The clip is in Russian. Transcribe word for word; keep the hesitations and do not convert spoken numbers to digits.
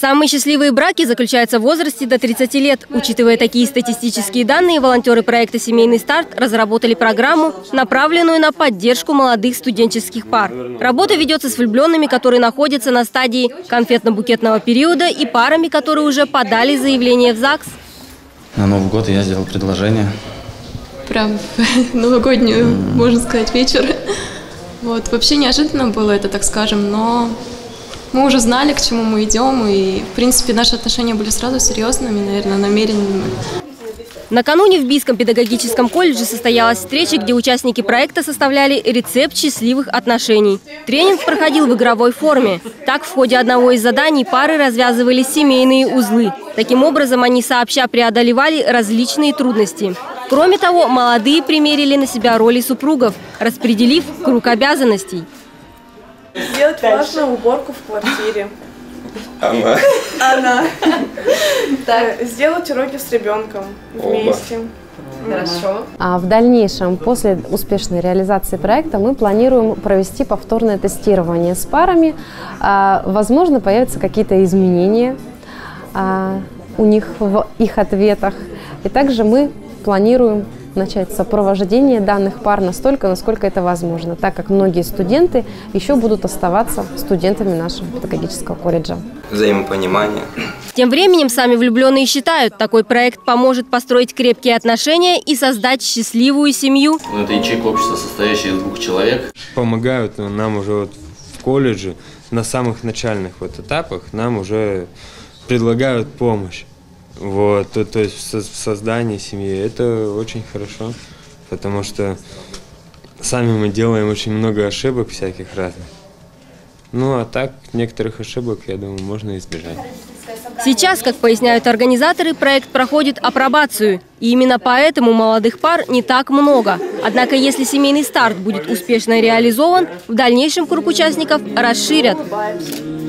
Самые счастливые браки заключаются в возрасте до тридцати лет. Учитывая такие статистические данные, волонтеры проекта «Семейный старт» разработали программу, направленную на поддержку молодых студенческих пар. Работа ведется с влюбленными, которые находятся на стадии конфетно-букетного периода, и парами, которые уже подали заявление в ЗАГС. На Новый год я сделал предложение. Прям новогоднюю, mm. можно сказать, вечер. Вот. Вообще неожиданно было это, так скажем, но мы уже знали, к чему мы идем, и, в принципе, наши отношения были сразу серьезными, наверное, намеренными. Накануне в Бийском педагогическом колледже состоялась встреча, где участники проекта составляли рецепт счастливых отношений. Тренинг проходил в игровой форме. Так, в ходе одного из заданий пары развязывали семейные узлы. Таким образом, они сообща преодолевали различные трудности. Кроме того, молодые примерили на себя роли супругов, распределив круг обязанностей. Сделать важную уборку в квартире. Она. Она. Так, сделать уроки с ребенком вместе. Хорошо. А в дальнейшем, после успешной реализации проекта, мы планируем провести повторное тестирование с парами. Возможно, появятся какие-то изменения у них в их ответах. И также мы планируем начать сопровождение данных пар настолько, насколько это возможно, так как многие студенты еще будут оставаться студентами нашего педагогического колледжа. Взаимопонимание. Тем временем сами влюбленные считают, такой проект поможет построить крепкие отношения и создать счастливую семью. Это ячейка общества, состоящая из двух человек. Помогают нам уже вот в колледже на самых начальных вот этапах, нам уже предлагают помощь. Вот, то, то есть в создании семьи. Это очень хорошо, потому что сами мы делаем очень много ошибок всяких разных. Ну, а так, некоторых ошибок, я думаю, можно избежать. Сейчас, как поясняют организаторы, проект проходит апробацию. И именно поэтому молодых пар не так много. Однако, если семейный старт будет успешно реализован, в дальнейшем круг участников расширят.